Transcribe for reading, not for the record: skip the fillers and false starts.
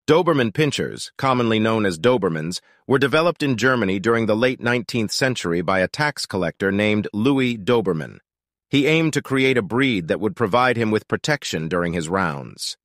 Doberman Pinschers, commonly known as Dobermans, were developed in Germany during the late 19th century by a tax collector named Louis Doberman. He aimed to create a breed that would provide him with protection during his rounds.